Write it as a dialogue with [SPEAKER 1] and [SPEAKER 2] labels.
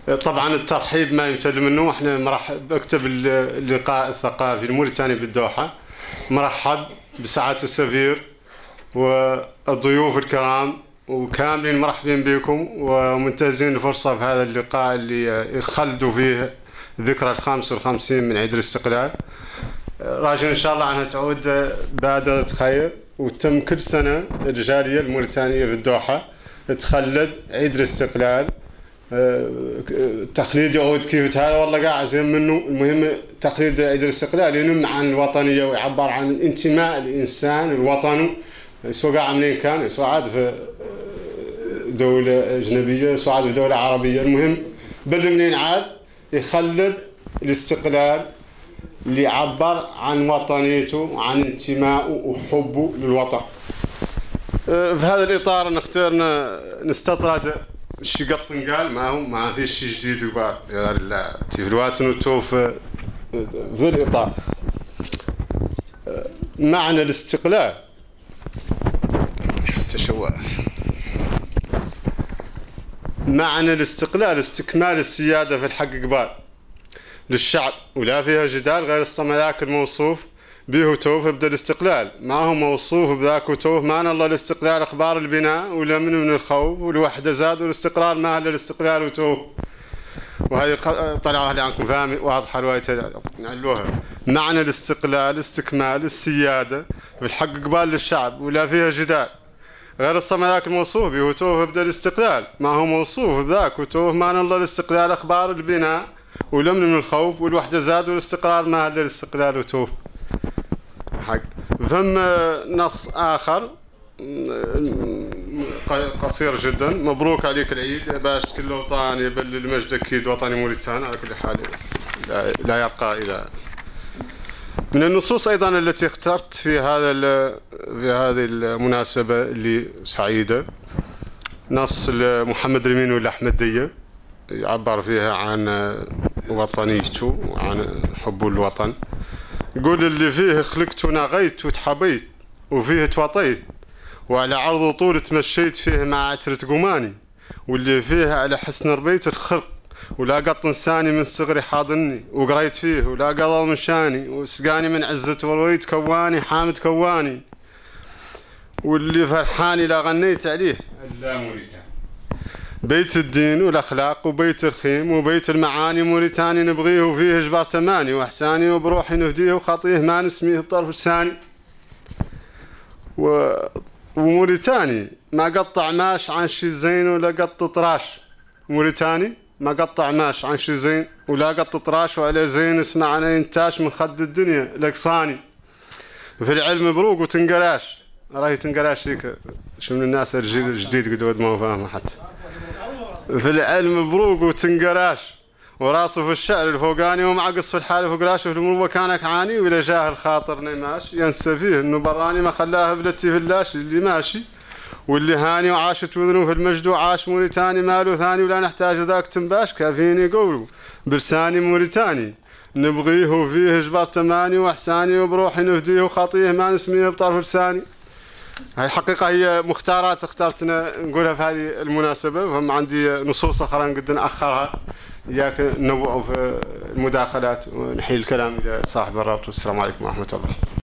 [SPEAKER 1] طبعا الترحيب ما يمتل منه. احنا مرحب بكتب اللقاء الثقافي الموريتاني بالدوحة. مرحب بسعادة السفير والضيوف الكرام وكاملين مرحبين بكم ومنتهزين الفرصة في هذا اللقاء اللي يخلدوا فيه ذكرى 55 من عيد الاستقلال. راجل ان شاء الله انها تعود بادرة خير وتم كل سنة الجالية الموريتانية في الدوحة تخلد عيد الاستقلال. التقليد يعود كيف هذا والله قاعد زين منه. المهم تقليد عيد الاستقلال ينم عن الوطنية ويعبر عن انتماء الإنسان الوطن، سواء قاعد منين كان، سواء عاد في دولة أجنبية سواء عاد في دولة عربية. المهم بل منين عاد يخلد الاستقلال اللي يعبر عن وطنيته وعن انتمائه وحبه للوطن. في هذا الإطار نختار نستطرد الشي قط نقال ما فيش شيء جديد وبعد لا تفلواتن وتوف في الإطار. معنى الاستقلال حتى شواف. معنى الاستقلال استكمال السيادة في الحق قبال للشعب ولا فيها جدال غير الصملاك الموصوف به توف بدأ الاستقلال ما هو موصوف بذاك وتوف معنى الله الاستقلال اخبار البناء ولا من الخوف والوحده زاد والاستقرار ما هل الاستقلال وتوف. وهذه طلعوا اهلي عنكم فاهم واضحه روايه نعلوها. معنى الاستقلال استكمال السياده بالحق قبال للشعب ولا فيها جدال غير الصملاك الموصوف به توف بدأ الاستقلال ما هو موصوف بذاك وتوف معنى الله الاستقلال اخبار البناء ولمن من الخوف والوحده زاد والاستقرار ما هل الاستقلال وتوف. حق ثم نص آخر قصير جدا. مبروك عليك العيد باش كل وطن يبل المجد أكيد وطني موريتاني على كل حال لا يرقى إلى. من النصوص أيضا التي اخترت في هذه المناسبة اللي سعيدة نص محمد رمين والأحمدية يعبر فيها عن وطنيته وعن حبه للوطن. يقول اللي فيه خلقت ونغيت وتحبيت وفيه توطيت وعلى عرض وطول تمشيت فيه مع عترة قماني واللي فيه على حسن ربيت الخلق ولا قط انساني من صغري حاضني وقريت فيه ولا قضى من شاني وسقاني من عزة ورويت كواني حامد كواني واللي فرحاني لا غنيت عليه الا موريتاني. بيت الدين والأخلاق وبيت الخيم وبيت المعاني موريتاني نبغيه وفيه جبار تماني وإحساني وبروحي نفديه وخطيه ما نسميه بطرف لساني. وموريتاني ما قطع ماش عن شي زين ولا قط طراش. موريتاني ما قطع ماش عن شي زين ولا قط طراش وعلى زين اسمعنا ينتاش من خد الدنيا الأقصاني. في العلم بروق وتنقراش راهي تنقراش هيك شو من الناس الجيل الجديد قد ما هو فاهم حتى. في العلم بروق وتنقراش وراسه في الشعر الفوقاني ومعقص في الحال فوقراش وفي المروه كانك عاني ولا جاه الخاطر نماش ينسى فيه انه براني ما خلاها بلتي فلاش اللي ماشي واللي هاني وعاشت وذنه في المجد وعاش موريتاني ماله ثاني ولا نحتاج ذاك تنباش كافيني قولوا برساني موريتاني نبغيه وفيه جبار تماني واحساني وبروحي نفديه وخطيه ما نسميه بطرف لساني. هاي الحقيقة هي مختارات اخترتنا نقولها في هذه المناسبة. فهم عندي نصوص أخرى نقد نأخرها إياك ننوع في المداخلات ونحيل الكلام إلى صاحب الرابط. والسلام عليكم ورحمة الله.